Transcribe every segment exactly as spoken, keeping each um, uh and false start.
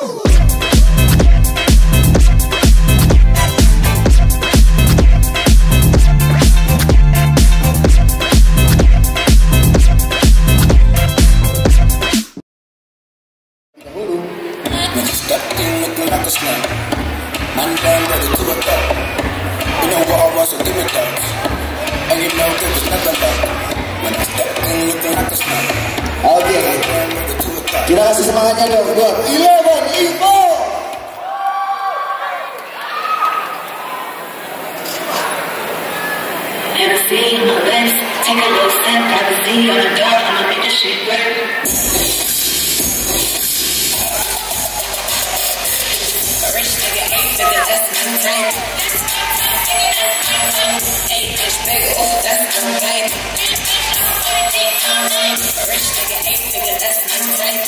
Oke, kita kasih semangatnya dong buat Eleven Evo. Hennessy on my lips, take a little step, privacy on the door, I'ma make this shit work. A rich nigga, eight figure, that's my type. Eight inch bigger, ooh, that's my type. A rich nigga, eight figure, that's my type.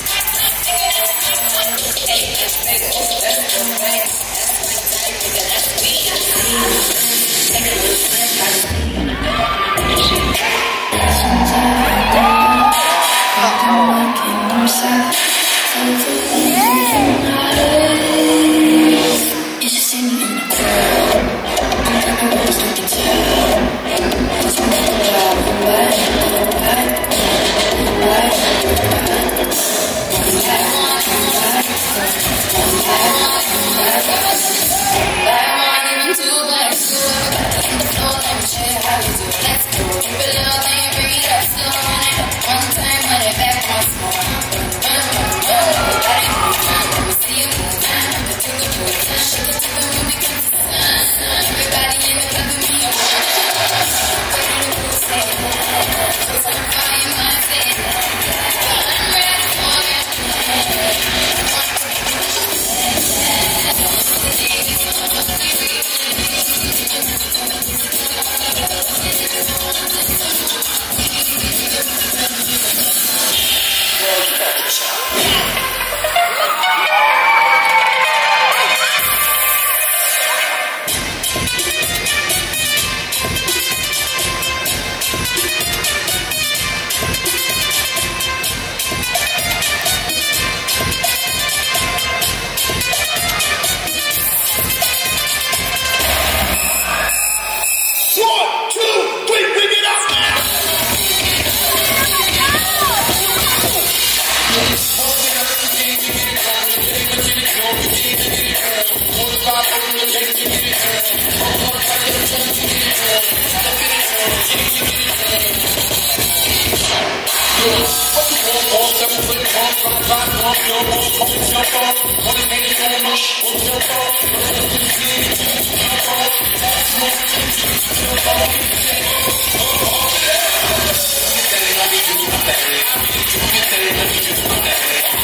Eight inch bigger, ooh, that's my type. That's my type, nigga, that's me. Take a little step, privacy on the door, I'ma make this shit work. You just see me in the crowd. I know what you can tell. It's my job, right? Right? Right? Black one, even two, black two. In the floor, let me show you how we do it. Let's go. Keep it low, then you bring it up slow. One time, run it back once more. Let me see you move. Shake it to the room, because everybody in the club with me, I want it. Ready to move, say it. It's on fire, you might say it. I'm ready for it.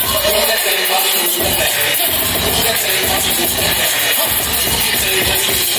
Thank you.